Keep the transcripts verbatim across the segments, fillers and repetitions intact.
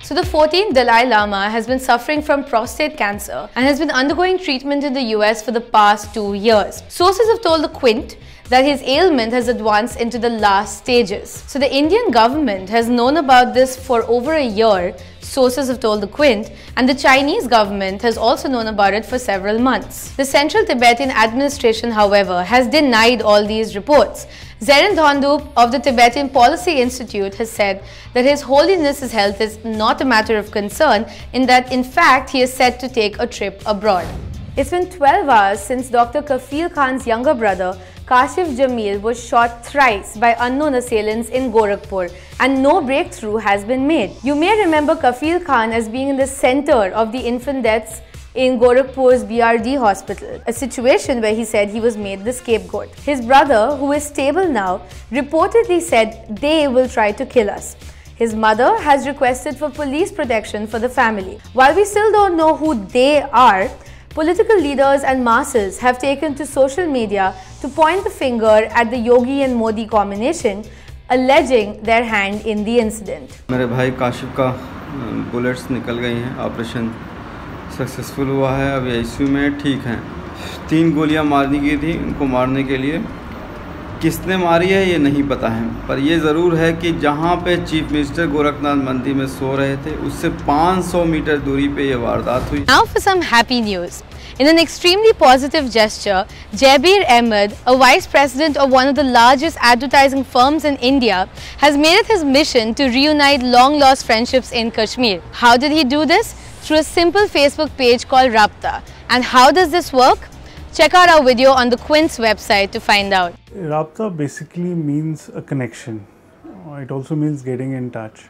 So the fourteenth Dalai Lama has been suffering from prostate cancer and has been undergoing treatment in the U S for the past two years. Sources have told the Quint that his ailment has advanced into the last stages. So the Indian government has known about this for over a year, sources have told the Quint, and the Chinese government has also known about it for several months. The Central Tibetan administration, however, has denied all these reports. Zeren Dhondup of the Tibetan Policy Institute has said that His Holiness's health is not a matter of concern, in that in fact he is set to take a trip abroad. It's been twelve hours since Doctor Kafeel Khan's younger brother Kashif Jamil was shot thrice by unknown assailants in Gorakhpur, and no breakthrough has been made. You may remember Kafeel Khan as being in the center of the infant deaths in Gorakhpur's B R D hospital, a situation where he said he was made the scapegoat. His brother, who is stable now, reportedly said they will try to kill us. His mother has requested for police protection for the family. While we still don't know who they are, political leaders and masses have taken to social media to point the finger at the Yogi and Modi combination, alleging their hand in the incident. मेरे भाई काशिफ का bullets निकल गई हैं, operation successful हुआ है, अब ICU में ठीक हैं। तीन गोलियां मारनी की थी, उनको मारने के लिए किसने मारी है ये नहीं पता है, पर ये ज़रूर है कि जहाँ पे चीफ मिनिस्टर गोरखनाथ मंदिर में सो रहे थे उससे पाँच सौ मीटर दूरी पे ये वारदात हुई। Now for some happy news. In an extremely positive gesture, Jaibir Ahmed, a vice president of one of the largest advertising firms in India, has made it his mission to reunite long-lost friendships in Kashmir. How did he do this? Through a simple Facebook page called Rabta. And how does this work? Check out our video on the Quint's website to find out. Rabta basically means a connection. It also means getting in touch.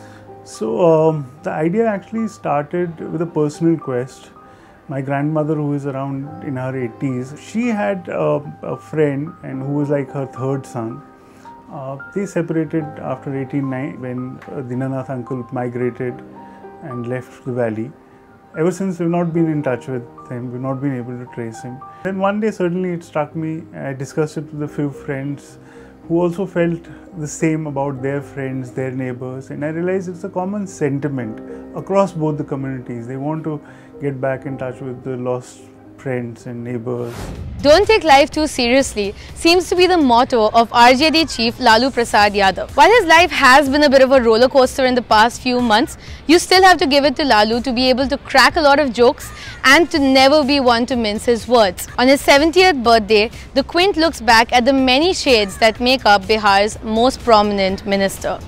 So um, the idea actually started with a personal quest. My grandmother, who is around in her eighties, she had uh, a friend and who was like her third son. Uh, they separated after eighteen ninety when uh, Dinanath uncle migrated and left the valley. Ever since, we've not been in touch with him, we've not been able to trace him. Then one day suddenly it struck me, I discussed it with a few friends who also felt the same about their friends, their neighbors, and I realized it's a common sentiment across both the communities. They want to get back in touch with the lost friends and neighbors. Don't take life too seriously seems to be the motto of R J D chief Lalu Prasad Yadav. While his life has been a bit of a roller coaster in the past few months, you still have to give it to Lalu to be able to crack a lot of jokes and to never be one to mince his words. On his seventieth birthday, the Quint looks back at the many shades that make up Bihar's most prominent minister.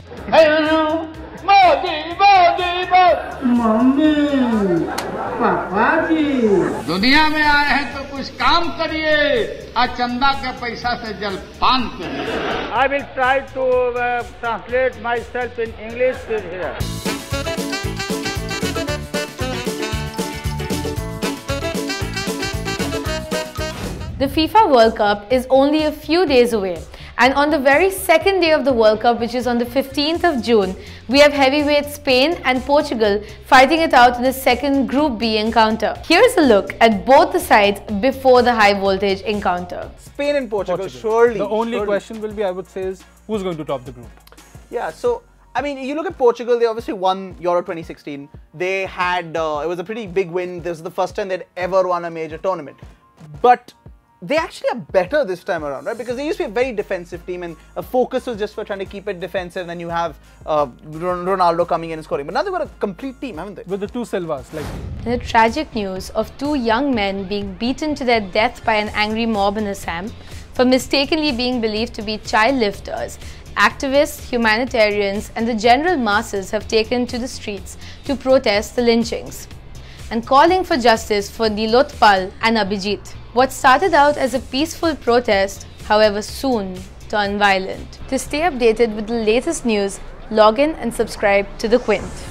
दुनिया में आए हैं तो कुछ काम करिए, और चंदा के पैसा से जलपान करिए। I will try to uh, translate myself in English here. The FIFA World Cup is only a few days away, and on the very second day of the World Cup, which is on the fifteenth of June, we have heavyweights Spain and Portugal fighting it out in the second Group B encounter. Here's a look at both the sides before the high voltage encounter. Spain and Portugal, Portugal. surely. The only surely. question will be, I would say, is who's going to top the group? Yeah, so I mean, you look at Portugal, they obviously won Euro twenty sixteen. They had, uh, it was a pretty big win. This was the first time they'd ever won a major tournament. But they actually are better this time around, right? Because they used to be a very defensive team and a focus was just for trying to keep it defensive, and then you have uh, Ronaldo coming in and scoring. But now they've got a complete team, haven't they? With the two Silvas, like. The tragic news of two young men being beaten to their death by an angry mob in Assam for mistakenly being believed to be child lifters, activists, humanitarians, and the general masses have taken to the streets to protest the lynchings and calling for justice for Nilotpal and Abhijit. What started out as a peaceful protest, however, soon turned violent. To stay updated with the latest news, log in and subscribe to the Quint.